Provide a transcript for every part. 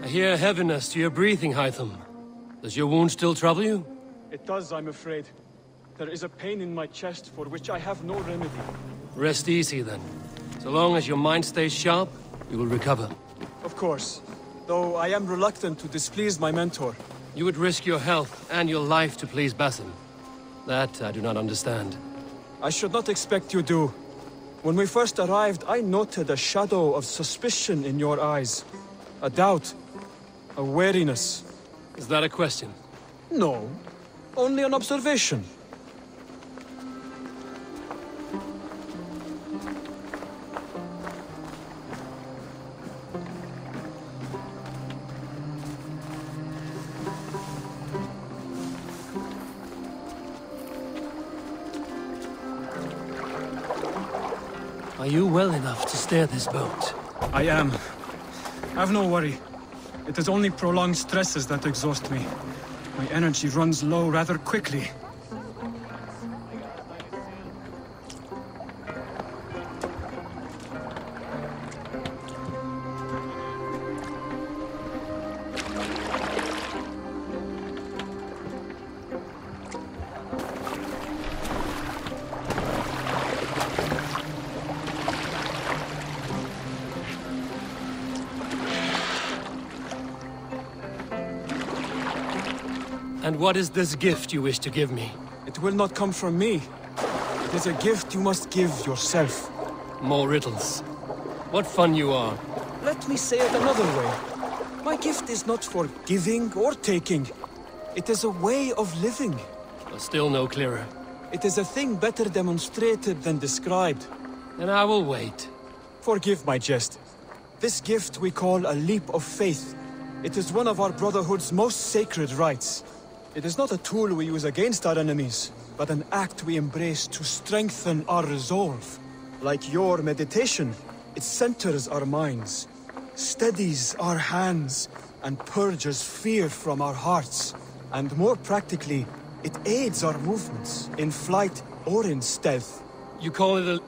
I hear heaviness to your breathing, Hytham. Does your wound still trouble you? It does, I'm afraid. There is a pain in my chest for which I have no remedy. Rest easy, then. So long as your mind stays sharp, you will recover. Of course. Though I am reluctant to displease my mentor. You would risk your health and your life to please Basim. That I do not understand. I should not expect you do. When we first arrived, I noted a shadow of suspicion in your eyes. A doubt. A wariness. Is that a question? No. Only an observation. Are you well enough to steer this boat? I am. Have no worry. It is only prolonged stresses that exhaust me. My energy runs low rather quickly. And what is this gift you wish to give me? It will not come from me. It is a gift you must give yourself. More riddles. What fun you are. Let me say it another way. My gift is not for giving or taking. It is a way of living. Still no clearer. It is a thing better demonstrated than described. Then I will wait. Forgive my jest. This gift we call a leap of faith. It is one of our Brotherhood's most sacred rites. It is not a tool we use against our enemies, but an act we embrace to strengthen our resolve. Like your meditation, it centers our minds, steadies our hands, and purges fear from our hearts. And more practically, it aids our movements, in flight or in stealth. You call it a...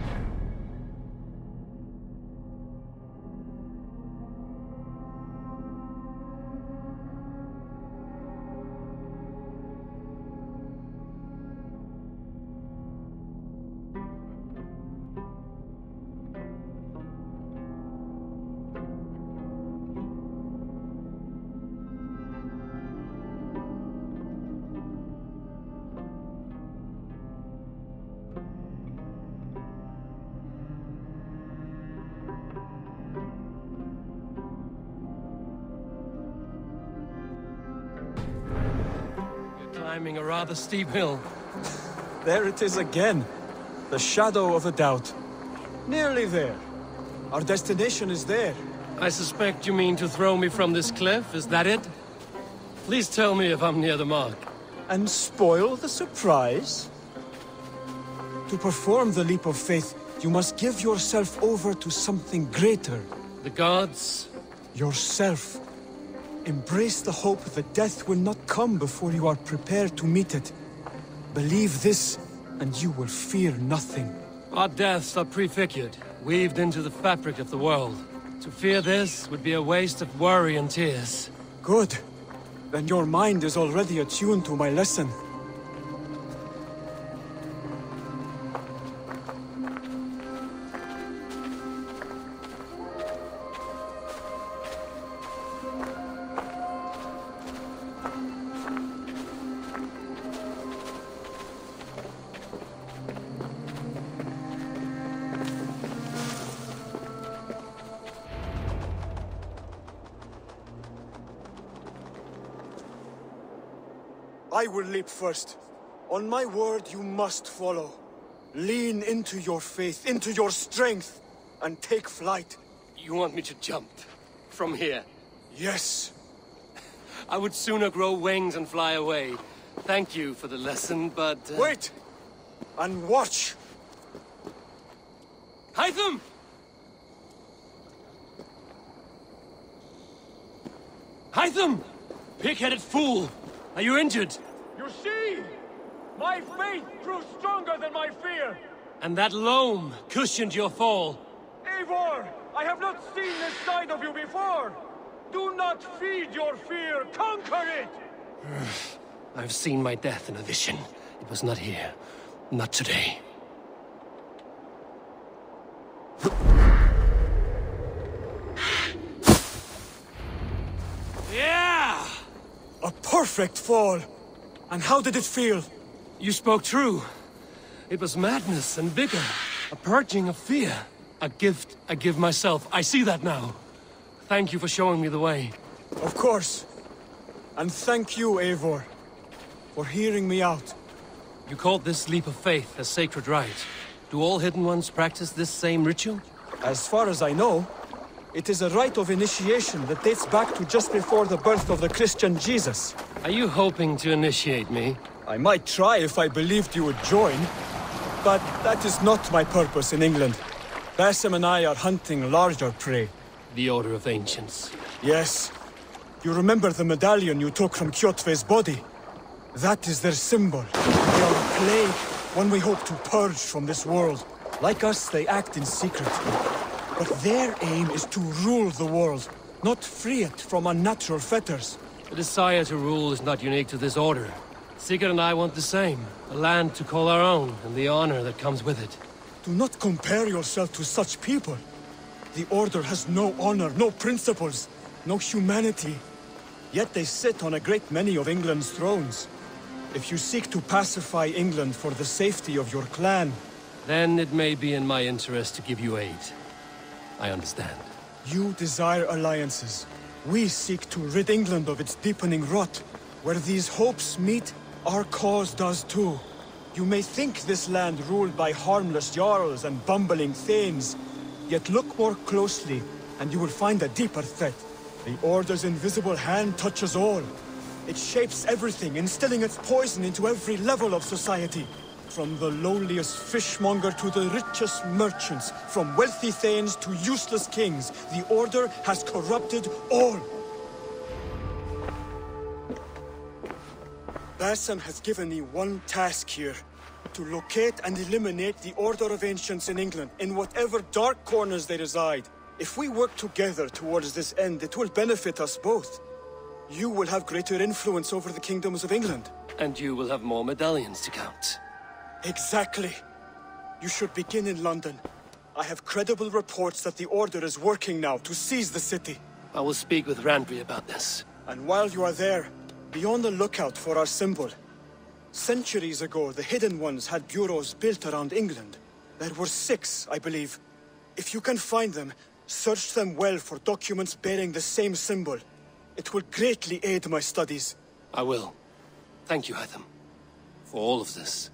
Climbing a rather steep hill. There it is again. The shadow of a doubt. Nearly there. Our destination is there. I suspect you mean to throw me from this cliff, is that it? Please tell me if I'm near the mark. And spoil the surprise? To perform the leap of faith, you must give yourself over to something greater. The gods? Yourself. Embrace the hope that death will not come before you are prepared to meet it. Believe this, and you will fear nothing. Our deaths are prefigured, weaved into the fabric of the world. To fear this would be a waste of worry and tears. Good. Then your mind is already attuned to my lesson. I will leap first. On my word, you must follow. Lean into your faith, into your strength, and take flight. You want me to jump? From here? Yes. I would sooner grow wings and fly away. Thank you for the lesson, but... Wait! And watch! Hytham! Hytham! Pig-headed fool! Are you injured? You see? My faith grew stronger than my fear! And that loam cushioned your fall. Eivor! I have not seen this side of you before! Do not feed your fear, conquer it! I've seen my death in a vision. It was not here. Not today. Yeah! A perfect fall! And how did it feel? You spoke true. It was madness and vigor. A purging of fear. A gift I give myself. I see that now. Thank you for showing me the way. Of course. And thank you, Eivor, for hearing me out. You called this leap of faith a sacred rite. Do all Hidden Ones practice this same ritual? As far as I know, it is a rite of initiation that dates back to just before the birth of the Christian Jesus. Are you hoping to initiate me? I might try if I believed you would join, but that is not my purpose in England. Basim and I are hunting larger prey. The Order of Ancients. Yes. You remember the medallion you took from Kjotve's body? That is their symbol. They are a plague, one we hope to purge from this world. Like us, they act in secret. But their aim is to rule the world, not free it from unnatural fetters. The desire to rule is not unique to this order. Sigurd and I want the same. A land to call our own, and the honor that comes with it. Do not compare yourself to such people. The Order has no honor, no principles, no humanity. Yet they sit on a great many of England's thrones. If you seek to pacify England for the safety of your clan... Then it may be in my interest to give you aid. I understand. You desire alliances. We seek to rid England of its deepening rot. Where these hopes meet, our cause does too. You may think this land ruled by harmless jarls and bumbling thanes. Yet look more closely, and you will find a deeper threat. The Order's invisible hand touches all. It shapes everything, instilling its poison into every level of society. From the lowliest fishmonger to the richest merchants, from wealthy thanes to useless kings, the Order has corrupted all. Basim has given me one task here. To locate and eliminate the Order of Ancients in England, in whatever dark corners they reside. If we work together towards this end, it will benefit us both. You will have greater influence over the kingdoms of England. And you will have more medallions to count. Exactly. You should begin in London. I have credible reports that the Order is working now to seize the city. I will speak with Randvi about this. And while you are there, be on the lookout for our symbol. Centuries ago, the Hidden Ones had bureaus built around England. There were 6, I believe. If you can find them, search them well for documents bearing the same symbol. It will greatly aid my studies. I will. Thank you, Hytham, for all of this.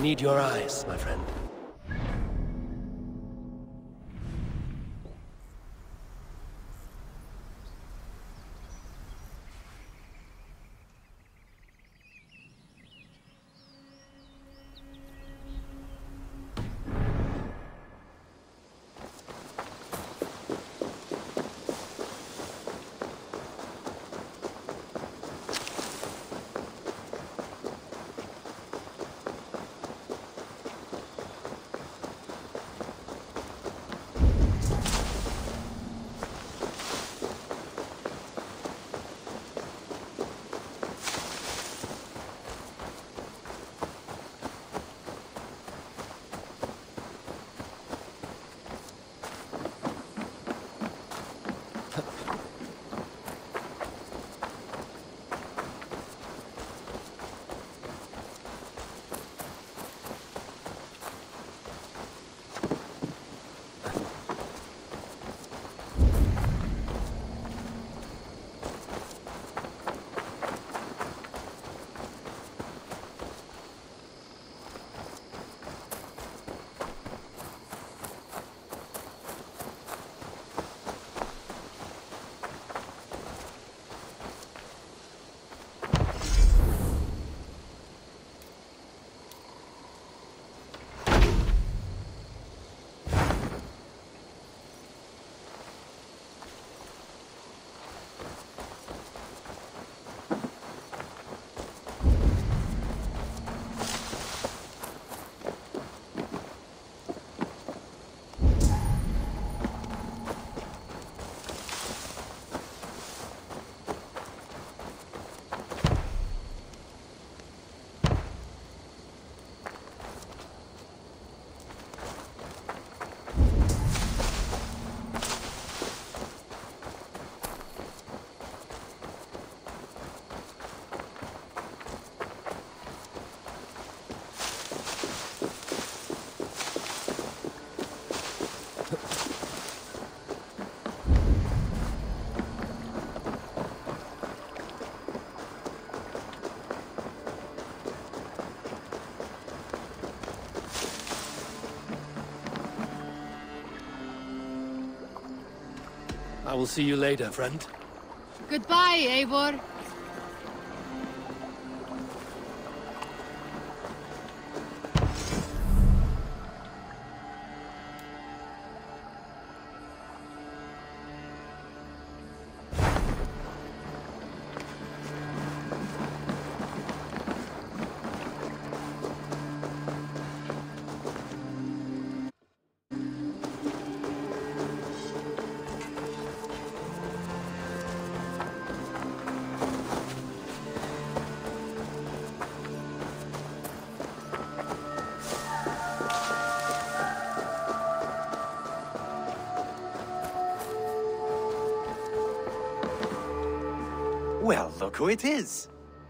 need your eyes, my friend. I will see you later, friend. Goodbye, Eivor. Well, look who it is.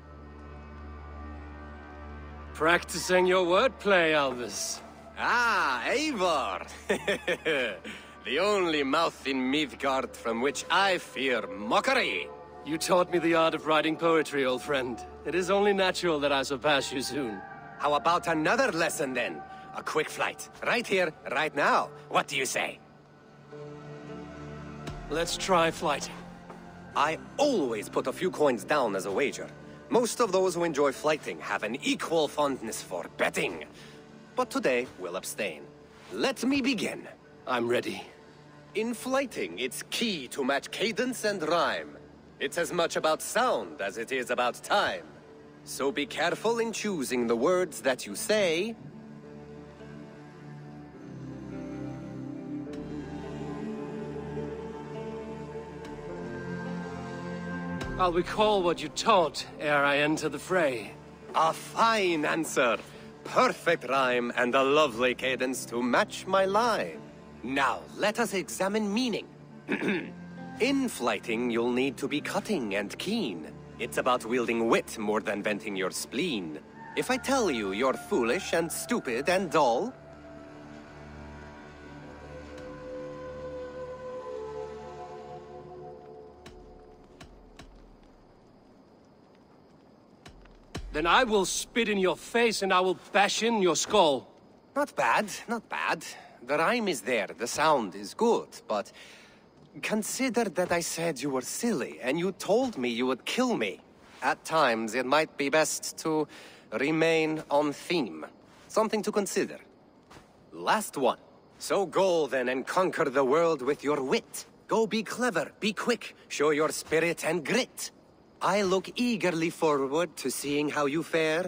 Practicing your wordplay, Alvis. Ah, Eivor! The only mouth in Midgard from which I fear mockery. You taught me the art of writing poetry, old friend. It is only natural that I surpass you soon. How about another lesson then? A quick flight. Right here, right now. What do you say? Let's try flighting. I always put a few coins down as a wager. Most of those who enjoy flighting have an equal fondness for betting. But today, we'll abstain. Let me begin. I'm ready. In flighting, it's key to match cadence and rhyme. It's as much about sound as it is about time. So be careful in choosing the words that you say. I'll recall what you taught ere I enter the fray. A fine answer. Perfect rhyme and a lovely cadence to match my line. Now, let us examine meaning. In flighting, you'll need to be cutting and keen. It's about wielding wit more than venting your spleen. If I tell you you're foolish and stupid and dull, Then I will spit in your face and I will bash in your skull. Not bad, not bad. The rhyme is there, the sound is good, but... Consider that I said you were silly, and you told me you would kill me. At times, it might be best to remain on theme. Something to consider. Last one. So go then and conquer the world with your wit. Go be clever, be quick, show your spirit and grit. I look eagerly forward to seeing how you fare.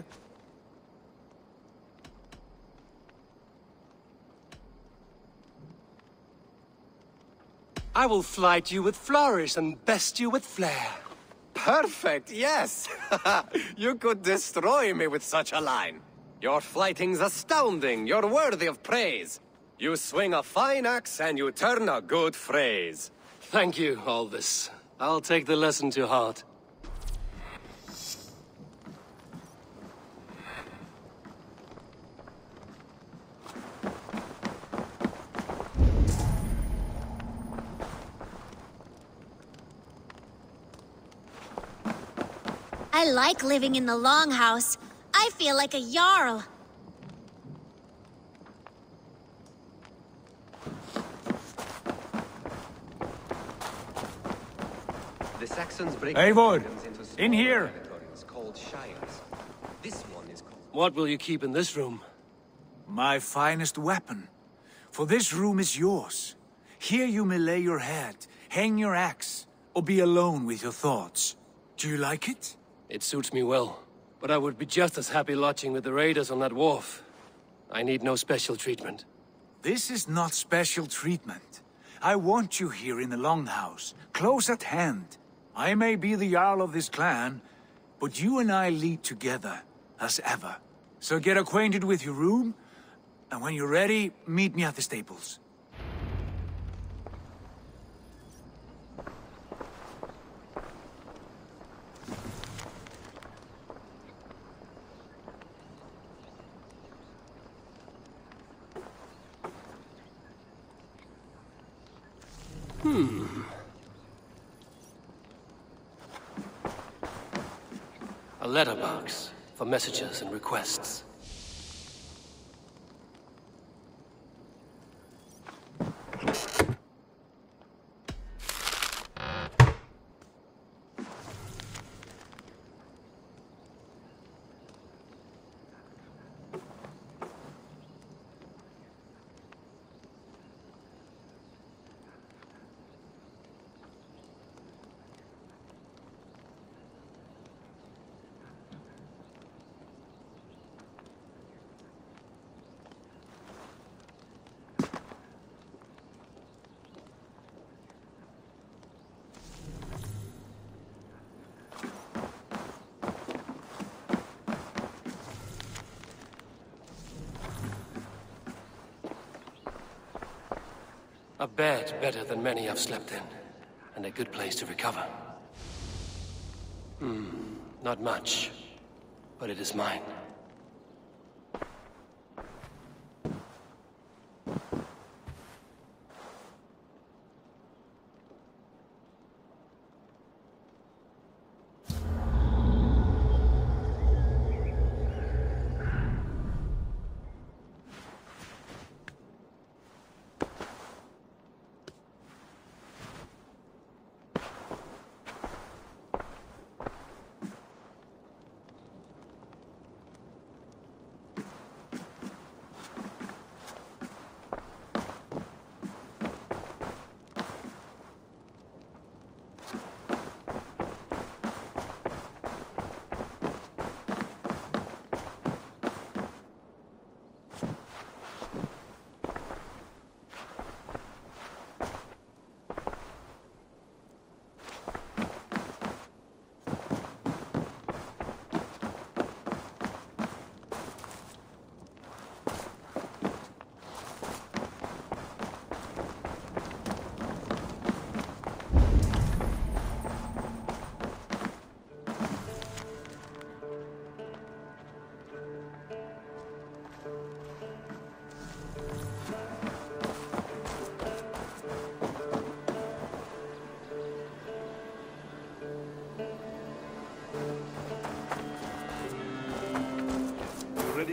I will flight you with flourish and best you with flair. Perfect, yes! You could destroy me with such a line. Your flighting's astounding, you're worthy of praise. You swing a fine axe and you turn a good phrase. Thank you, Aldous. I'll take the lesson to heart. I like living in the Longhouse. I feel like a Jarl. The Saxons break Eivor, into small in here. territories called shires. This one is called... What will you keep in this room? My finest weapon. For this room is yours. Here you may lay your head, hang your axe, or be alone with your thoughts. Do you like it? It suits me well, but I would be just as happy lodging with the raiders on that wharf. I need no special treatment. This is not special treatment. I want you here in the Longhouse, close at hand. I may be the Jarl of this clan, but you and I lead together, as ever. So get acquainted with your room, and when you're ready, meet me at the stables. A letterbox for messages and requests. A bed better than many I've slept in, and a good place to recover. Not much, but it is mine.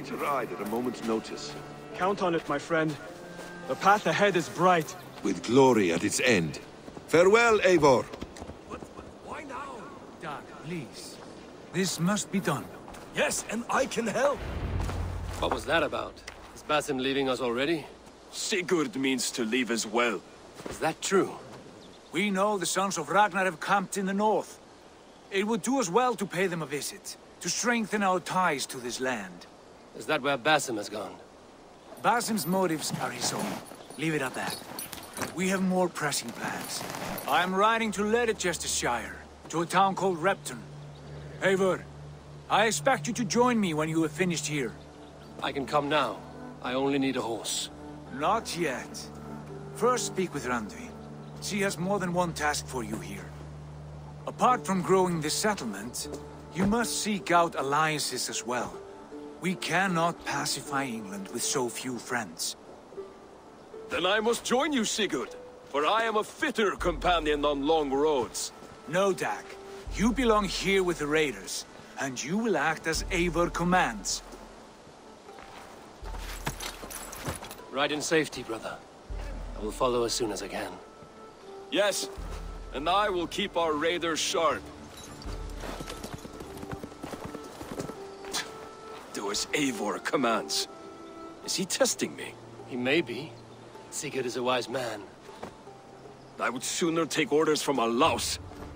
ready to ride at a moment's notice. Count on it, my friend. The path ahead is bright. With glory at its end. Farewell, Eivor. Why now? Dag, please. This must be done. Yes, and I can help. What was that about? Is Basim leaving us already? Sigurd means to leave as well. Is that true? We know the sons of Ragnar have camped in the north. It would do us well to pay them a visit, to strengthen our ties to this land. Is that where Basim has gone? Basim's motives are his own. Leave it at that. We have more pressing plans. I'm riding to Leicestershire, to a town called Repton. Eivor, I expect you to join me when you have finished here. I can come now. I only need a horse. Not yet. First speak with Randvi. She has more than one task for you here. Apart from growing this settlement, you must seek out alliances as well. We cannot pacify England with so few friends. Then I must join you, Sigurd, for I am a fitter companion on long roads. No, Dag. You belong here with the raiders, and you will act as Eivor commands. Ride in safety, brother. I will follow as soon as I can. Yes, and I will keep our raiders sharp. Do as Eivor commands. Is he testing me? He may be. Sigurd is a wise man. I would sooner take orders from a louse.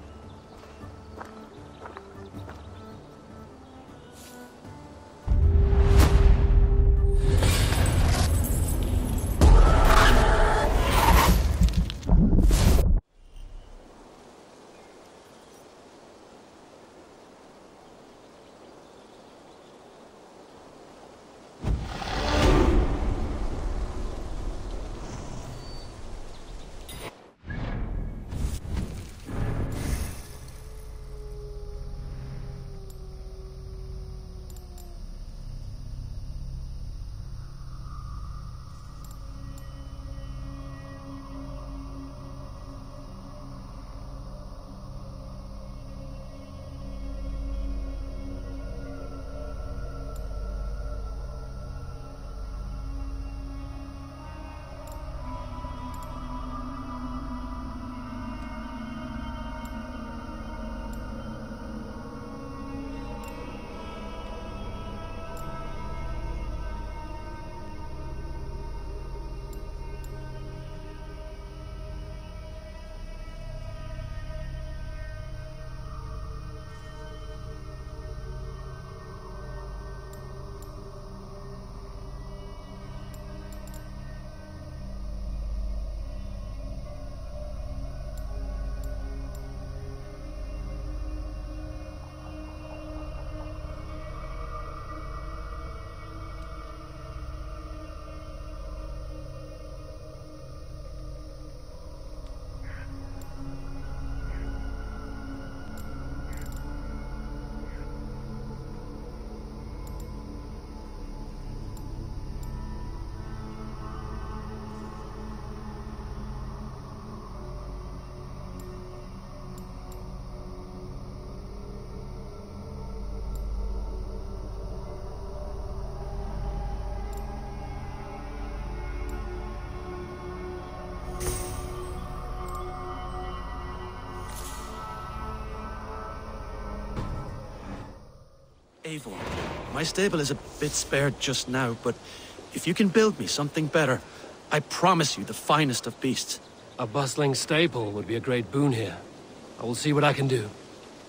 Eivor, my stable is a bit spared just now, but if you can build me something better, I promise you the finest of beasts. A bustling stable would be a great boon here. I will see what I can do.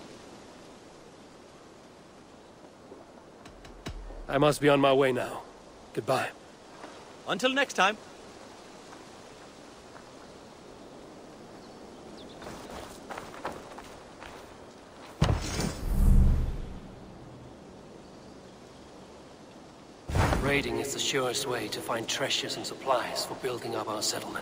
I must be on my way now. Goodbye. Until next time. Raiding is the surest way to find treasures and supplies for building up our settlement.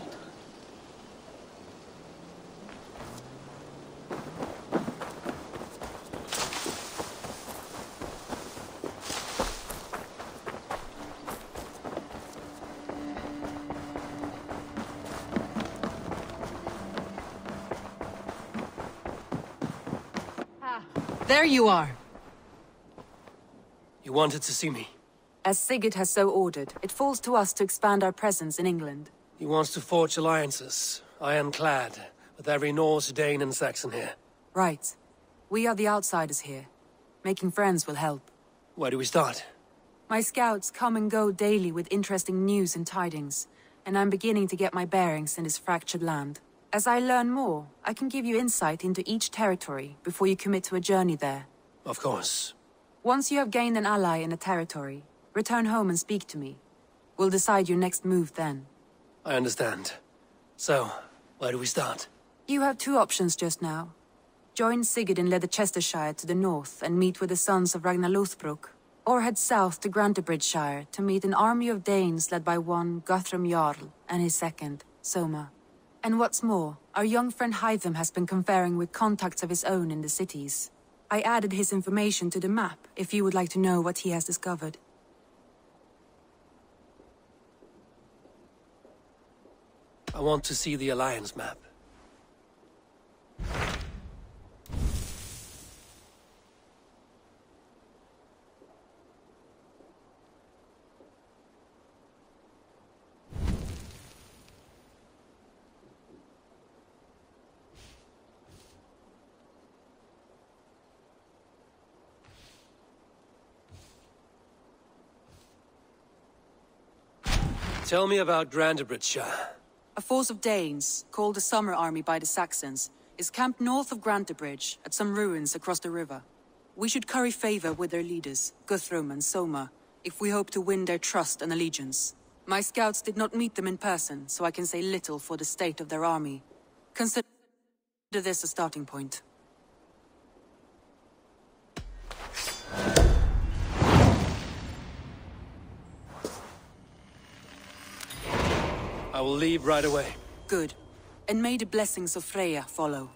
There you are. You wanted to see me? As Sigurd has so ordered, it falls to us to expand our presence in England. He wants to forge alliances, ironclad, with every Norse, Dane, and Saxon here. Right. We are the outsiders here. Making friends will help. Where do we start? My scouts come and go daily with interesting news and tidings, and I'm beginning to get my bearings in this fractured land. As I learn more, I can give you insight into each territory before you commit to a journey there. Of course. Once you have gained an ally in a territory, return home and speak to me. We'll decide your next move then. I understand. So, where do we start? You have two options just now. Join Sigurd in Leicestershire to the north and meet with the sons of Ragnar Lothbrok, or head south to Grantebridgesshire to meet an army of Danes led by one Guthrum Jarl and his second, Soma. And what's more, our young friend Hytham has been conferring with contacts of his own in the cities. I added his information to the map if you would like to know what he has discovered. I want to see the Alliance map. Tell me about Grantebridgesshire. A force of Danes, called the Summer Army by the Saxons, is camped north of Grantebridge at some ruins across the river. We should curry favor with their leaders, Guthrum and Soma, if we hope to win their trust and allegiance. My scouts did not meet them in person, so I can say little for the state of their army. Consider this a starting point. I will leave right away. Good. And may the blessings of Freya follow.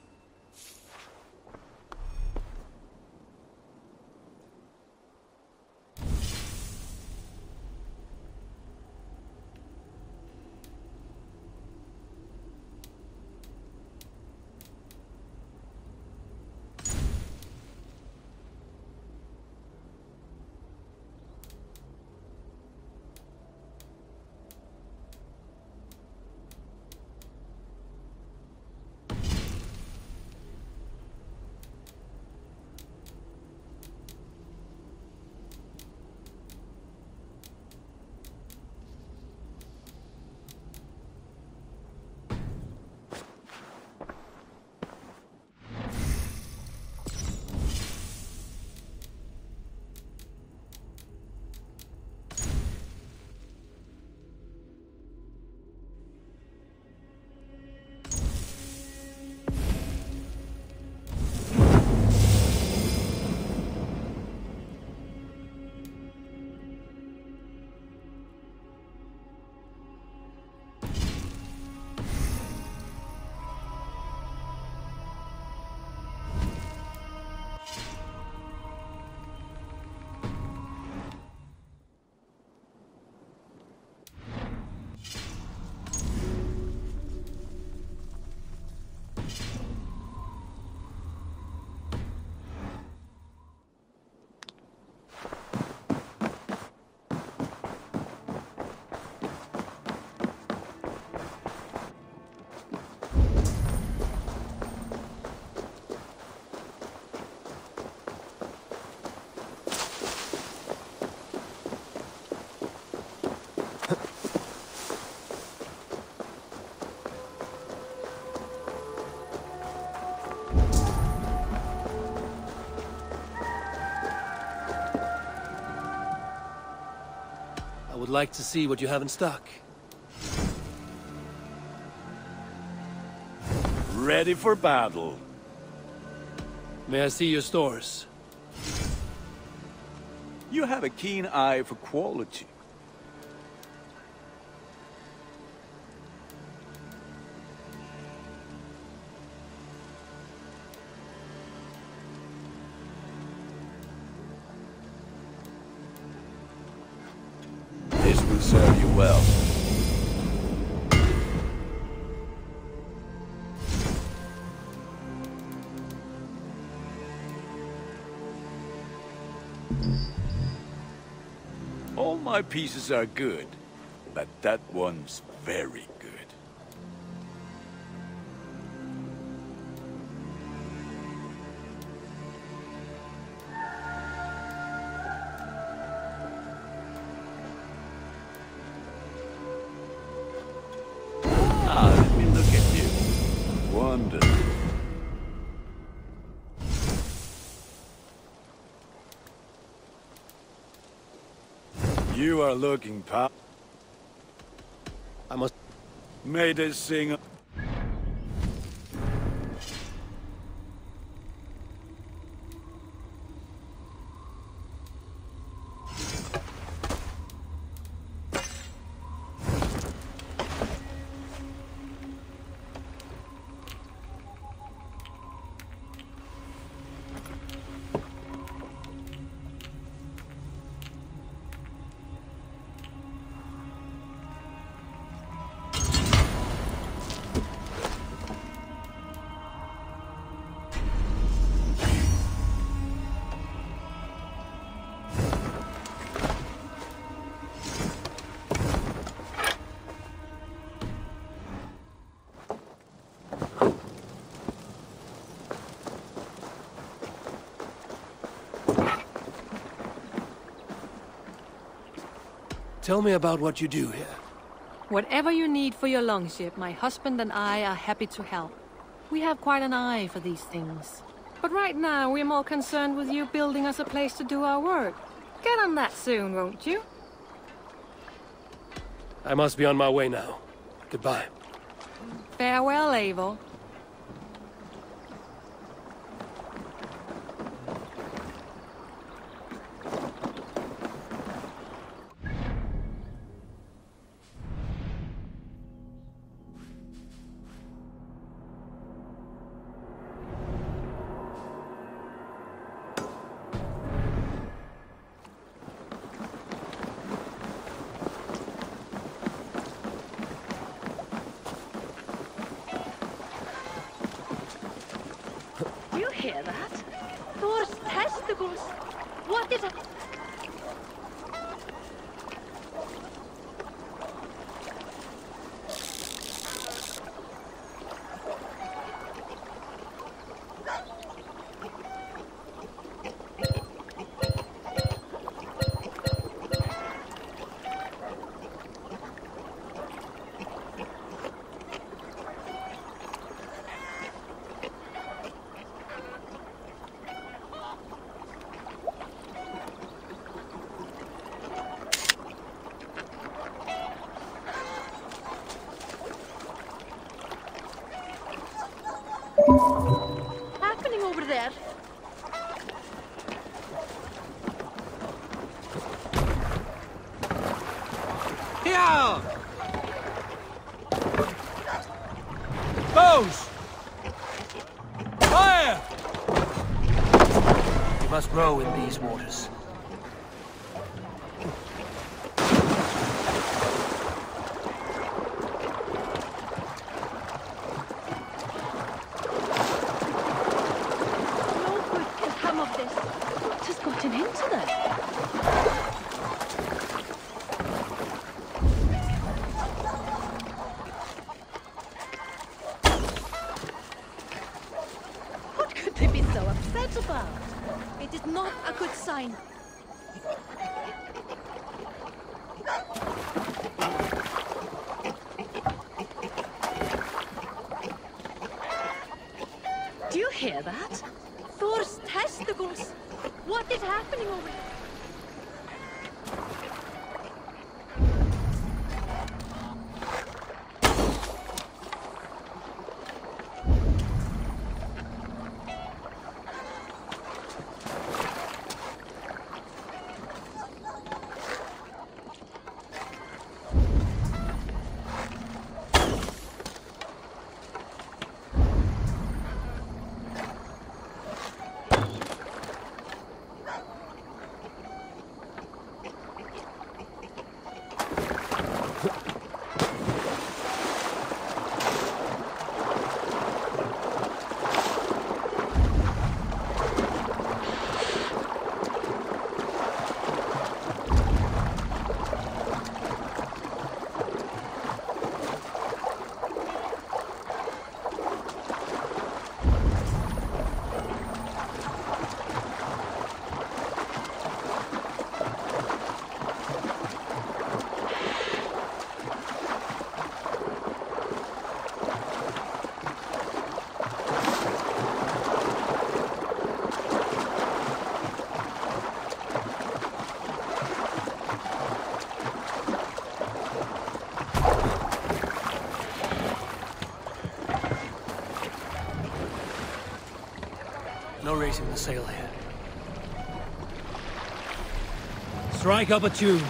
I would like to see what you have in stock. Ready for battle. May I see your stores? You have a keen eye for quality. This will serve you well. All my pieces are good, but that one's very good. Let me look at you. Wonderful. You are looking I must... May they sing... Tell me about what you do here. Whatever you need for your longship, my husband and I are happy to help. We have quite an eye for these things. But right now, we're more concerned with you building us a place to do our work. Get on that soon, won't you? I must be on my way now. Goodbye. Farewell, Eivor. Hear that? Thor's testicles! What is it? Happening over there? Here! Bows! Fire! You must row in these waters. It is not a good sign. Do you hear that? Thor's testicles! What is happening over there? No raising the sail here. Strike up a tune.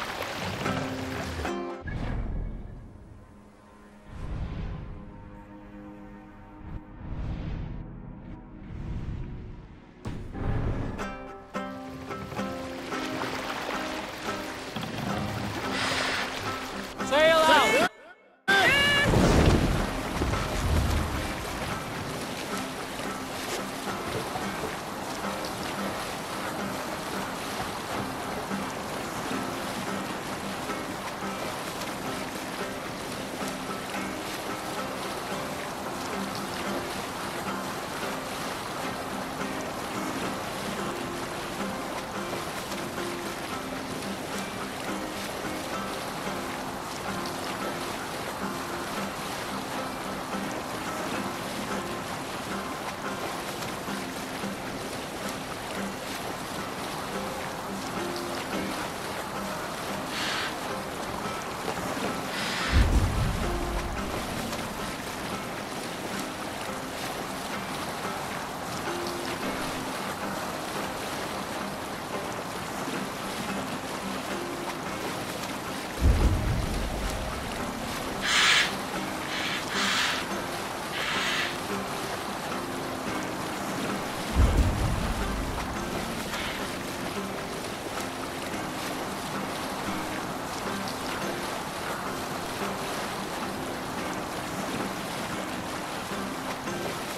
Sail out!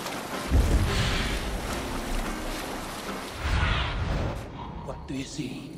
What do you see?